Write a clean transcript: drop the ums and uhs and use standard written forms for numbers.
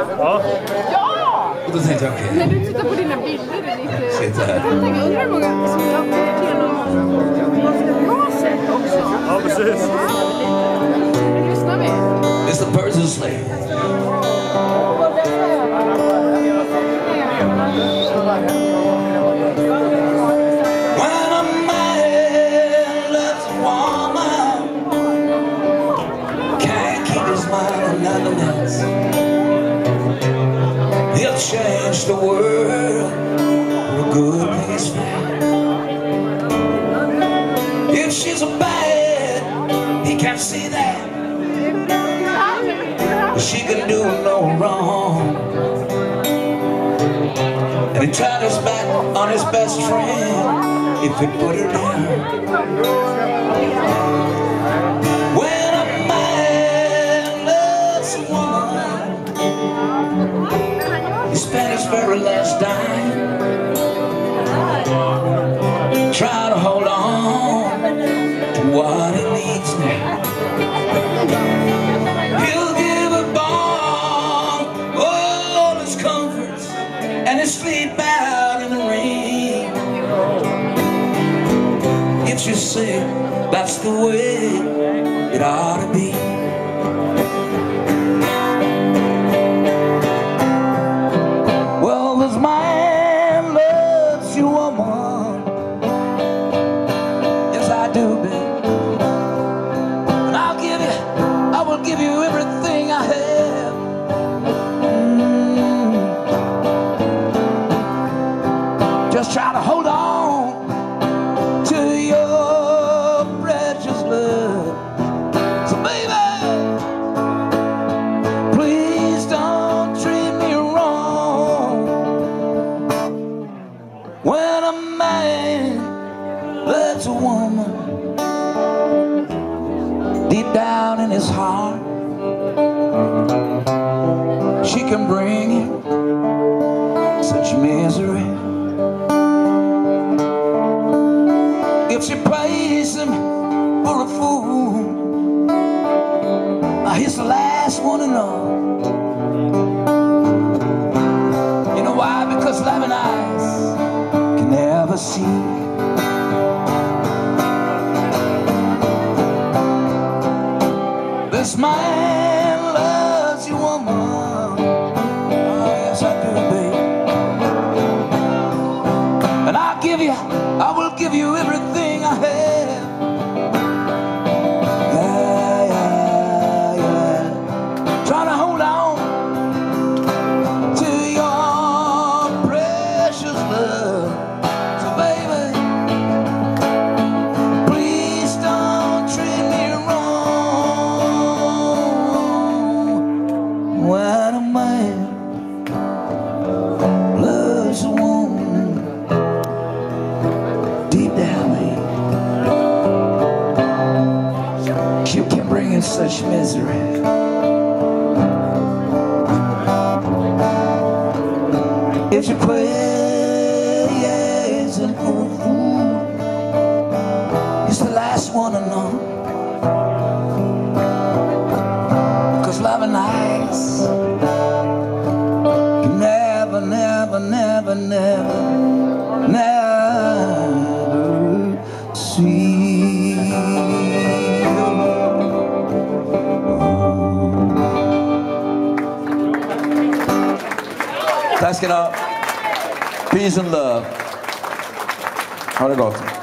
Ja! Ja! Och då tänkte jag, okej. När du tittar på dina bilder är lite... Sitter här. Jag tänker, undrar hur många som jag kommer till någon ganska bra sätt också. Ja, precis. Nu lyssnar vi. It's the birds of sleigh. When a man loves a woman, can't keep his mind on nothing else. He'll change the world for a good place. If she's a bad, he can't see that. She can do no wrong. And he turned his back on his best friend if he put her down. When a man loves a woman, he spent his very last dime trying to hold on to what he needs now. He'll give a bomb all his comforts and his sleep out in the rain. If you say that's the way it ought to be. Well, this man loves you, woman. Yes, I do, babe. And I will give you everything I have. Just try to hold on to your precious love. So baby, please don't treat me wrong. When a man loves a woman, deep down in his heart, she can bring him such misery. If she plays him for a fool, he's the last one to know. You know why? Because loving eyes can never see. This man loves you, woman. Oh, yes, I do, babe. And I will give you everything I have. Yeah, yeah, yeah. Trying to hold on to your precious love. So, baby, please don't treat me wrong. When a man loves a woman, deep down, she can bring in such misery. If she plays and for a fool, he's the last one to know. 'Cause loving eyes can never, never, never, never, never see. Tack ska ni ha. Peace and love. Ha det gott.